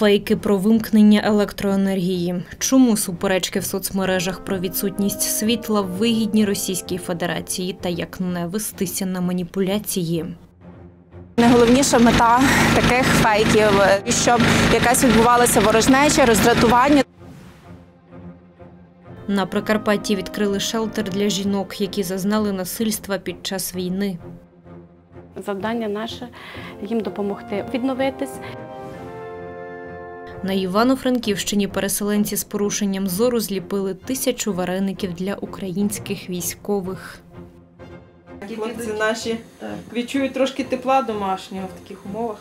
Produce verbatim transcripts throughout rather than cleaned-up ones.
Фейки про вимкнення електроенергії. Чому суперечки в соцмережах про відсутність світла вигідні Російській Федерації та як не вестися на маніпуляції? Найголовніша мета таких фейків, щоб якась відбувалася ворожнеча, роздратування. На Прикарпатті відкрили шелтер для жінок, які зазнали насильства під час війни. Завдання наше – їм допомогти відновитись. На Івано-Франківщині переселенці з порушенням зору зліпили тисячу вареників для українських військових. Хлопці наші відчують трошки тепла домашнього в таких умовах.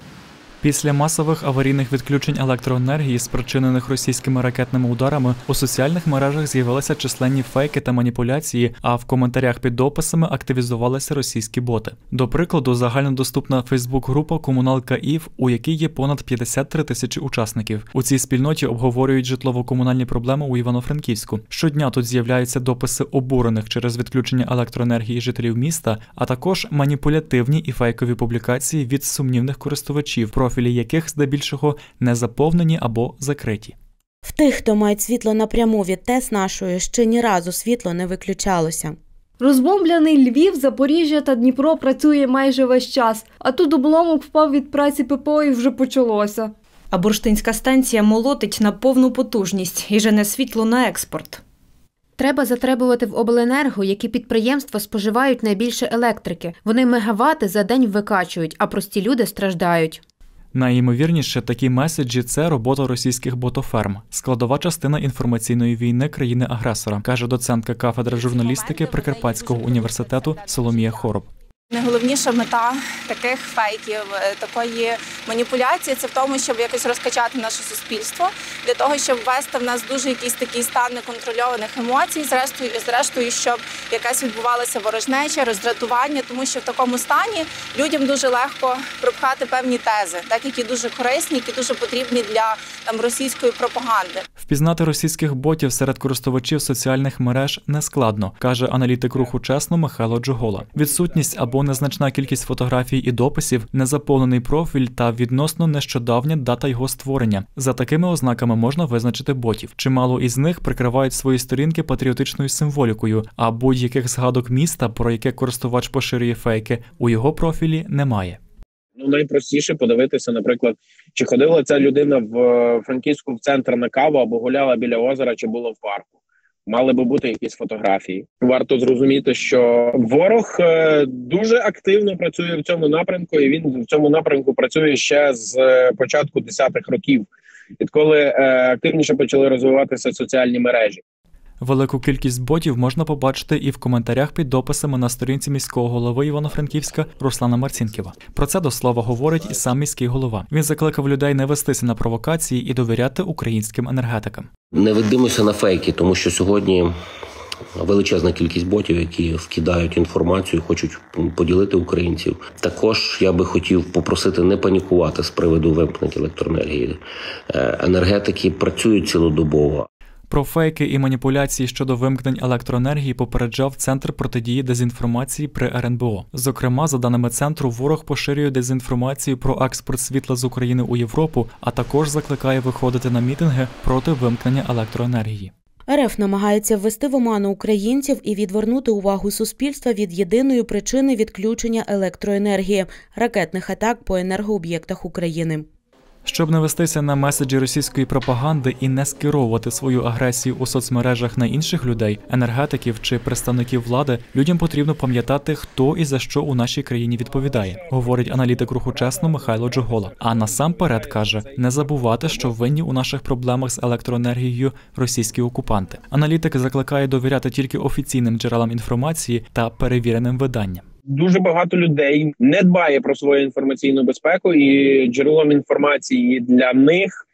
Після масових аварійних відключень електроенергії, спричинених російськими ракетними ударами, у соціальних мережах з'явилися численні фейки та маніпуляції, а в коментарях під дописами активізувалися російські боти. До прикладу, загальнодоступна фейсбук-група «Комуналка ІВ», у якій є понад п'ятдесят три тисячі учасників. У цій спільноті обговорюють житлово-комунальні проблеми у Івано-Франківську. Щодня тут з'являються дописи обурених через відключення електроенергії жителів міста, а також маніпулятивні і фейкові публікації від сумнівних користувачів, профілі яких здебільшого не заповнені або закриті. В тих, хто мають світло напряму від ТЕС нашої, ще ні разу світло не виключалося. Розбомблений Львів, Запоріжжя та Дніпро працює майже весь час, а тут обломок впав від праці ППО і вже почалося. А бурштинська станція молотить на повну потужність і жене світло на експорт. Треба затребувати в обленерго, які підприємства споживають найбільше електрики. Вони мегавати за день викачують, а прості люди страждають. Найімовірніше, такі меседжі – це робота російських ботоферм, складова частина інформаційної війни країни-агресора, каже доцентка кафедри журналістики Прикарпатського університету Соломія Хороб. Найголовніша мета таких фейків, такої маніпуляції – це в тому, щоб якось розкачати наше суспільство, для того, щоб ввести в нас дуже якийсь такий стан неконтрольованих емоцій, зрештою, зрештою, щоб якась відбувалася ворожнеча, роздратування, тому що в такому стані людям дуже легко пропхати певні тези, так, які дуже корисні, які дуже потрібні для там, російської пропаганди. Впізнати російських ботів серед користувачів соціальних мереж нескладно, каже аналітик руху «Чесно» Михайло Джогола. Відсутність або незначна кількість фотографій і дописів, незаповнений профіль та відносно нещодавня дата його створення. За такими ознаками можна визначити ботів. Чимало із них прикривають свої сторінки патріотичною символікою, а будь-яких згадок міста, про яке користувач поширює фейки, у його профілі немає. Ну, найпростіше подивитися, наприклад, чи ходила ця людина в Франківську в центр на каву, або гуляла біля озера, чи була в парку. Мали би бути якісь фотографії. Варто зрозуміти, що ворог дуже активно працює в цьому напрямку, і він в цьому напрямку працює ще з початку десятих років, відколи активніше почали розвиватися соціальні мережі. Велику кількість ботів можна побачити і в коментарях під дописами на сторінці міського голови Івано-Франківська Руслана Марцінкєва. Про це до слова говорить і сам міський голова. Він закликав людей не вестися на провокації і довіряти українським енергетикам. Не ведимося на фейки, тому що сьогодні величезна кількість ботів, які вкидають інформацію, хочуть поділити українців. Також я би хотів попросити не панікувати з приводу вимкнення електроенергії. Енергетики працюють цілодобово. Про фейки і маніпуляції щодо вимкнень електроенергії попереджав Центр протидії дезінформації при ер ен бе о. Зокрема, за даними центру, ворог поширює дезінформацію про експорт світла з України у Європу, а також закликає виходити на мітинги проти вимкнення електроенергії. ер еф намагається ввести в оману українців і відвернути увагу суспільства від єдиної причини відключення електроенергії – ракетних атак по енергооб'єктах України. Щоб не вестися на меседжі російської пропаганди і не скеровувати свою агресію у соцмережах на інших людей, енергетиків чи представників влади, людям потрібно пам'ятати, хто і за що у нашій країні відповідає, говорить аналітик руху «Чесно» Михайло Джогола. А насамперед, каже, не забувати, що винні у наших проблемах з електроенергією російські окупанти. Аналітик закликає довіряти тільки офіційним джерелам інформації та перевіреним виданням. Дуже багато людей не дбає про свою інформаційну безпеку, і джерелом інформації для них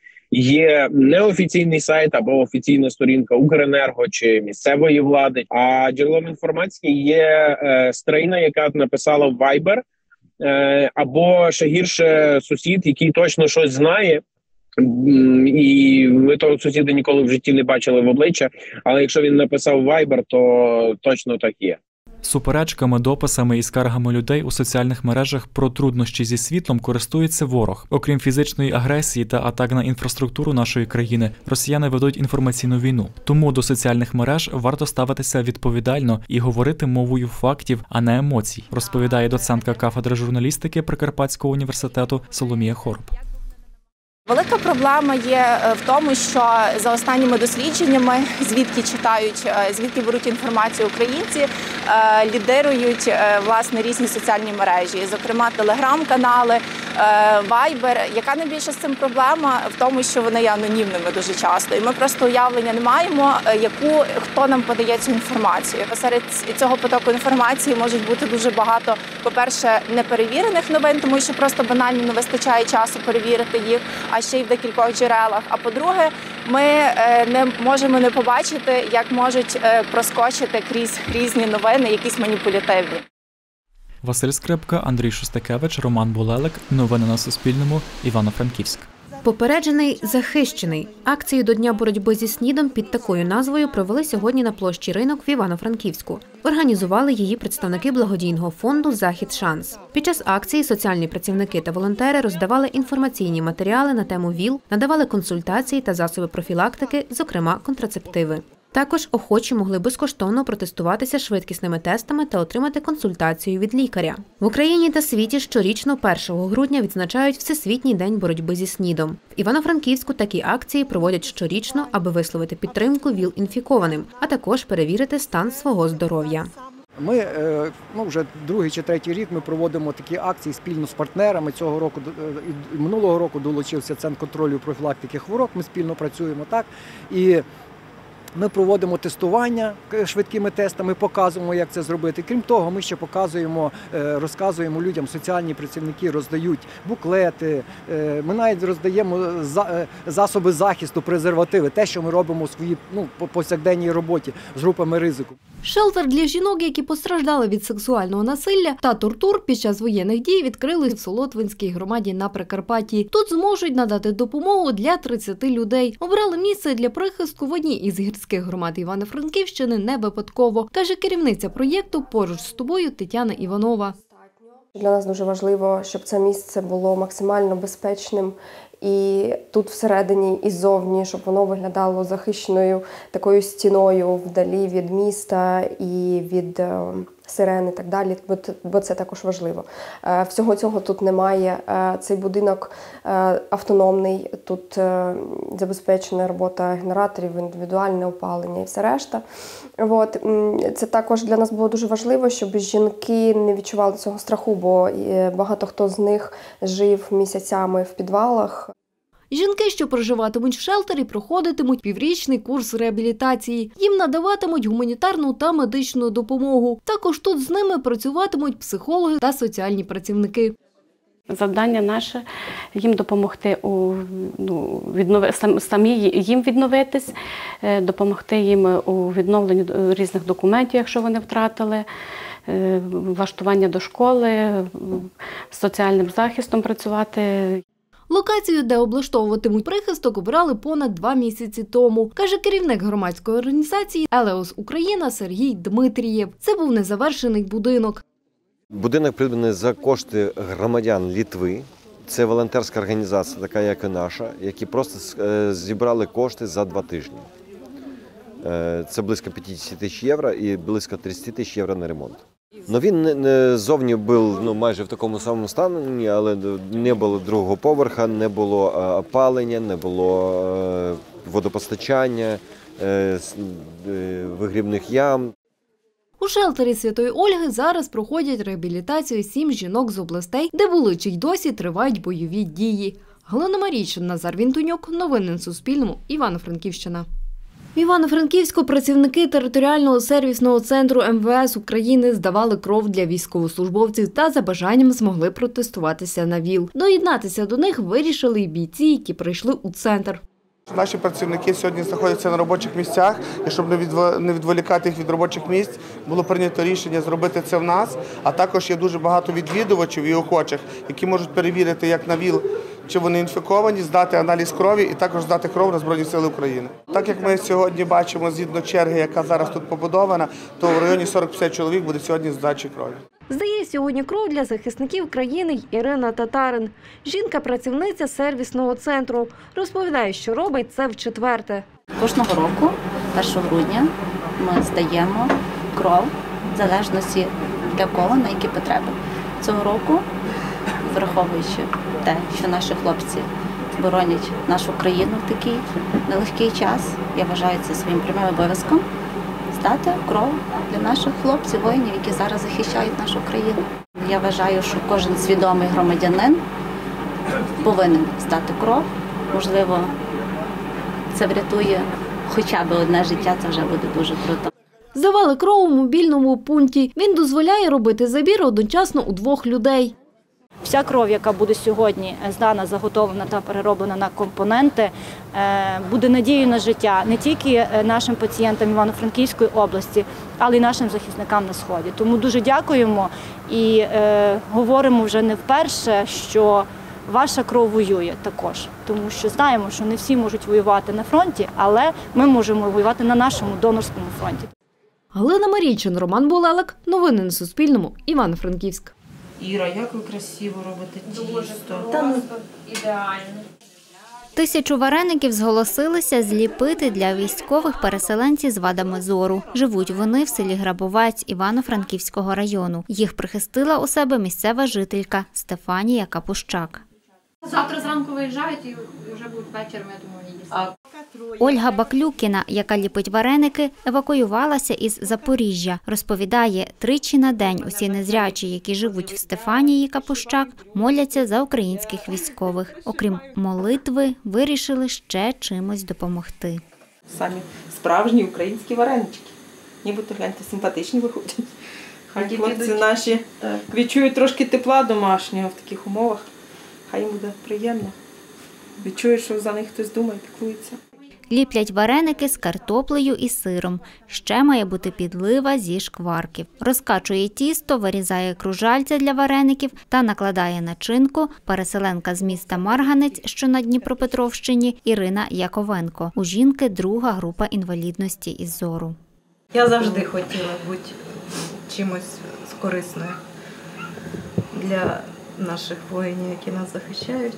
є неофіційний сайт або офіційна сторінка Укренерго чи місцевої влади. А джерелом інформації є е, стрийна, яка написала в Viber, е, або ще гірше сусід, який точно щось знає. І ви того сусіда ніколи в житті не бачили в обличчя, але якщо він написав Viber, то точно так є. Суперечками, дописами і скаргами людей у соціальних мережах про труднощі зі світлом користується ворог. Окрім фізичної агресії та атак на інфраструктуру нашої країни, росіяни ведуть інформаційну війну. Тому до соціальних мереж варто ставитися відповідально і говорити мовою фактів, а не емоцій, розповідає доцентка кафедри журналістики Прикарпатського університету Соломія Хороб. Велика проблема є в тому, що за останніми дослідженнями, звідки читають, звідки беруть інформацію українці, лідирують, власне, різні соціальні мережі, зокрема, телеграм-канали, вайбер. Яка найбільша з цим проблема? В тому, що вони є анонімними дуже часто. І ми просто уявлення не маємо, яку, хто нам подає цю інформацію. Серед цього потоку інформації можуть бути дуже багато, по-перше, неперевірених новин, тому що просто банально не вистачає часу перевірити їх, а ще й в декількох джерелах. А по-друге, ми не можемо не побачити, як можуть проскочити крізь різні новини, якісь маніпулятивні. Василь Скрипка, Андрій Шостакевич, Роман Булелик. Новини на Суспільному. Івано-Франківськ. Попереджений – захищений. Акцію до Дня боротьби зі СНІДом під такою назвою провели сьогодні на площі Ринок в Івано-Франківську. Організували її представники благодійного фонду «Захід Шанс». Під час акції соціальні працівники та волонтери роздавали інформаційні матеріали на тему ВІЛ, надавали консультації та засоби профілактики, зокрема контрацептиви. Також охочі могли безкоштовно протестуватися швидкісними тестами та отримати консультацію від лікаря. В Україні та світі щорічно першого грудня відзначають Всесвітній день боротьби зі СНІДом. В Івано-Франківську такі акції проводять щорічно, аби висловити підтримку ВІЛ-інфікованим, а також перевірити стан свого здоров'я. Ми ну, вже другий чи третій рік ми проводимо такі акції спільно з партнерами. Цього року, і минулого року долучився Центр контролю і профілактики хвороб, ми спільно працюємо так. І ми проводимо тестування швидкими тестами, показуємо, як це зробити. Крім того, ми ще показуємо, розказуємо людям, соціальні працівники роздають буклети, ми навіть роздаємо засоби захисту, презервативи, те, що ми робимо у своїй ну, повсякденній роботі з групами ризику. Шелтер для жінок, які постраждали від сексуального насилля та тортур під час воєнних дій, відкрили в Солотвинській громаді на Прикарпатті. Тут зможуть надати допомогу для тридцяти людей. Обрали місце для прихистку в одній із гірських громад Івано-Франківщини не випадково, каже керівниця проєкту «Поруч з тобою» Тетяна Іванова. Для нас дуже важливо, щоб це місце було максимально безпечним і тут всередині і ззовні, щоб воно виглядало захищеною такою стіною вдалі від міста і від сирен і так далі, бо це також важливо. Всього цього тут немає. Цей будинок автономний, тут забезпечена робота генераторів, індивідуальне опалення і все решта. От. Це також для нас було дуже важливо, щоб жінки не відчували цього страху, бо багато хто з них жив місяцями в підвалах. Жінки, що проживатимуть в шелтері, проходитимуть піврічний курс реабілітації. Їм надаватимуть гуманітарну та медичну допомогу. Також тут з ними працюватимуть психологи та соціальні працівники. Завдання наше – їм допомогти у, ну, віднови, самі їм відновитись, допомогти їм у відновленні різних документів, якщо вони втратили, влаштування до школи, з соціальним захистом працювати. Локацію, де облаштовуватимуть прихисток, обирали понад два місяці тому, каже керівник громадської організації «Елеос Україна» Сергій Дмитрієв. Це був незавершений будинок. Будинок придбаний за кошти громадян Литви. Це волонтерська організація, така як і наша, які просто зібрали кошти за два тижні. Це близько п'ятдесят тисяч євро і близько тридцять тисяч євро на ремонт. Но він не, не зовні був ну, майже в такому самому стані, але не було другого поверха, не було опалення, не було е, водопостачання, е, е, вигрібних ям. У шелтері Святої Ольги зараз проходять реабілітацію сім жінок з областей, де були чи й досі тривають бойові дії. Галина Марійчин, Назар Вінтонюк. Новини на Суспільному. Івано-Франківщина. В Івано-Франківську працівники територіального сервісного центру ем ве ес України здавали кров для військовослужбовців та за бажанням змогли протестуватися на ВІЛ. Доєднатися до них вирішили й бійці, які прийшли у центр. Наші працівники сьогодні знаходяться на робочих місцях, і щоб не відволікати їх від робочих місць, було прийнято рішення зробити це в нас, а також є дуже багато відвідувачів і охочих, які можуть перевірити як на ВІЛ чи вони інфіковані, здати аналіз крові і також здати кров на Збройні Сили України. Так як ми сьогодні бачимо, згідно черги, яка зараз тут побудована, то в районі сорок-п'ятдесят чоловік буде сьогодні здачі крові. Здає сьогодні кров для захисників країни й Ірина Татарин. Жінка – працівниця сервісного центру. Розповідає, що робить це вчетверте. Кожного року, першого грудня, ми здаємо кров в залежності для кого, на які потреби. Цього року, враховуючи те, що наші хлопці боронять нашу країну в такий нелегкий час, я вважаю це своїм прямим обов'язком здати кров для наших хлопців, воїнів, які зараз захищають нашу країну. Я вважаю, що кожен свідомий громадянин повинен здати кров. Можливо, це врятує хоча б одне життя, це вже буде дуже круто. Здавали кров у мобільному пункті. Він дозволяє робити забір одночасно у двох людей. Вся кров, яка буде сьогодні здана, заготовлена та перероблена на компоненти, буде надією на життя не тільки нашим пацієнтам Івано-Франківської області, але й нашим захисникам на Сході. Тому дуже дякуємо і е, говоримо вже не вперше, що ваша кров воює також. Тому що знаємо, що не всі можуть воювати на фронті, але ми можемо воювати на нашому донорському фронті. Галина Марійчин, Роман Булелик. Новини на Суспільному. Івано-Франківськ. Іра, як ви красиво робите тісто. Та ну, ідеально. Тисячу вареників зголосилися зліпити для військових переселенців з вадами зору. Живуть вони в селі Грабовець Івано-Франківського району. Їх прихистила у себе місцева жителька Стефанія Капущак. Завтра зранку виїжджають і вже будуть вечором, я думаю, їсти. Ольга Баклюкіна, яка ліпить вареники, евакуювалася із Запоріжжя. Розповідає, тричі на день усі незрячі, які живуть в Стефанії Капущак, моляться за українських військових. Окрім молитви, вирішили ще чимось допомогти. Самі справжні українські варенички. Нібито, гляньте, симпатичні виходять. Хай хлопці наші відчують трошки тепла домашнього в таких умовах. Хай їм буде приємно. Відчують, що за них хтось думає, піклується. Ліплять вареники з картоплею і сиром. Ще має бути підлива зі шкварків. Розкачує тісто, вирізає кружальця для вареників та накладає начинку переселенка з міста Марганець, що на Дніпропетровщині, Ірина Яковенко. У жінки друга група інвалідності із зору. Я завжди хотіла бути чимось корисною для наших воїнів, які нас захищають.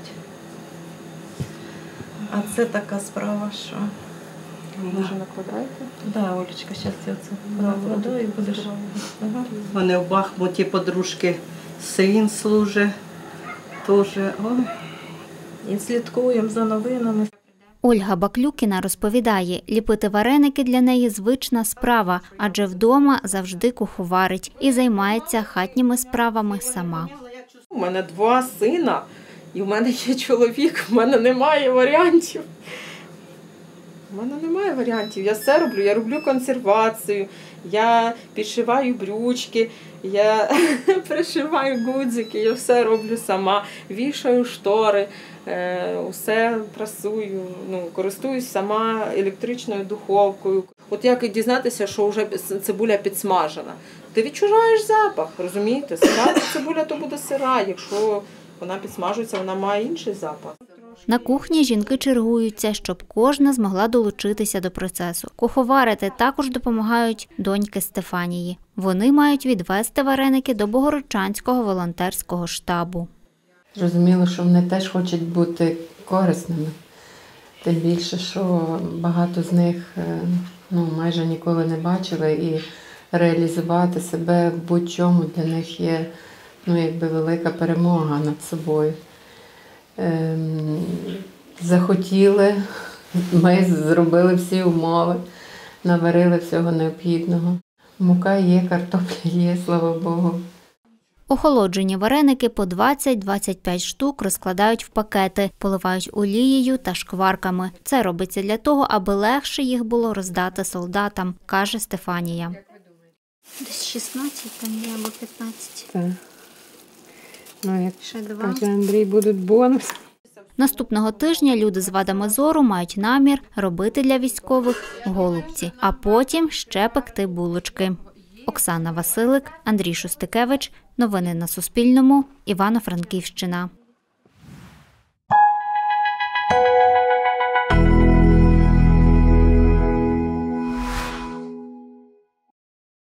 А це така справа, що... Ви вже накладаєте? Так, да, Олечка, зараз я це накладу і будеш... Ага. У мене в Бахмуті подружки син служить теж. Ой. І слідкуємо за новинами. Ольга Баклюкіна розповідає, ліпити вареники для неї звична справа, адже вдома завжди куховарить і займається хатніми справами сама. У мене два сина, і в мене є чоловік, в мене немає варіантів. У мене немає варіантів. Я все роблю, я роблю консервацію, я підшиваю брючки, я пришиваю гудзики, я все роблю сама, вішаю штори, усе прасую, ну, користуюсь сама електричною духовкою. От як дізнатися, що вже цибуля підсмажена. Ти відчуваєш запах, розумієте? Сира цибуля то буде сира, якщо вона підсмажується, вона має інший запах. На кухні жінки чергуються, щоб кожна змогла долучитися до процесу. Куховарити також допомагають доньки Стефанії. Вони мають відвести вареники до Богородчанського волонтерського штабу. Зрозуміло, що вони теж хочуть бути корисними. Тим більше, що багато з них ну, майже ніколи не бачили, і реалізувати себе в будь-чому для них є ну, якби велика перемога над собою. Ем, захотіли, ми зробили всі умови, наварили всього необхідного. Мука є, картопля є, слава Богу. Охолоджені вареники по двадцять - двадцять п'ять штук розкладають в пакети, поливають олією та шкварками. Це робиться для того, аби легше їх було роздати солдатам, каже Стефанія. Десь шістнадцять там є або п'ятнадцять. Так. Ну, як ще каже Андрій, будуть бонуси. Наступного тижня люди з вадами зору мають намір робити для військових голубці, а потім ще пекти булочки. Оксана Василик, Андрій Шустикевич. Новини на Суспільному. Івано-Франківщина.